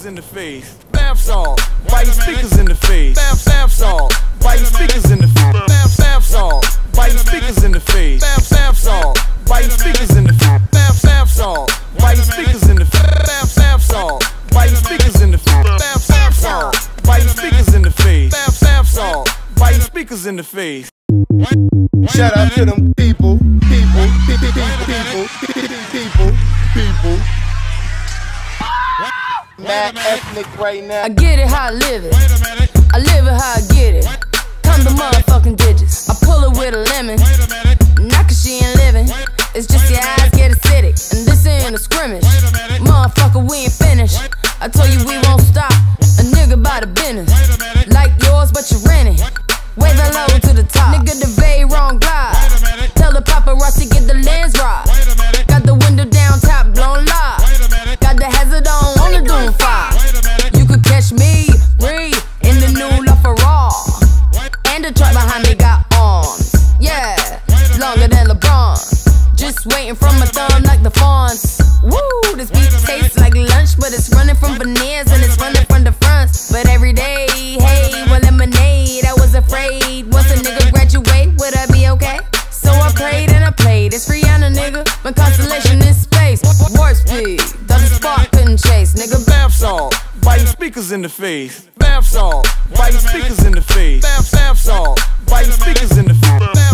speakers in the face. Bath salt, biting speakers in the face. Bath salt, biting speakers in the face. Bath salt, biting speakers in the face. Bath salt, biting speakers in the face. Bath salt, biting speakers in the face. Bath salt, biting speakers in the face. Bath salt, biting speakers in the face. Bath salt, biting speakers in the face. Shout out to them people. Mad ethnic right now. I get it how I live it. I live it how I get it. Come the motherfucking digits. I pull it with a lemon. Not cause she ain't living. It's just your eyes get acidic. And this ain't a scrimmage. Motherfucker, we ain't finished. I told you we won't stop. A nigga by the business. Like yours, but you renting. Way the low to the top. Nigga, the very wrong glide. Tell the paparazzi get the lens right. Got the window down, top blown live. Got the hazard on the Doom 5. You could catch me, breathe, in the new Pharrell. And the truck behind me got arms. Yeah, longer than LeBron. Just waiting from my thumb like the fawns. Woo, this beat tastes like lunch, but it's running from veneers and it's running from the fronts. But every day, hey, well, lemonade, I was afraid. Once a nigga graduate, would I be okay? So I prayed and I played. It's Rihanna, nigga. My constellation is space. Warp speed, thought the spark couldn't chase, nigga. Bath salt, biting speakers in the face. Bath salt, biting speakers in the face. Bath salt, biting speakers in the face.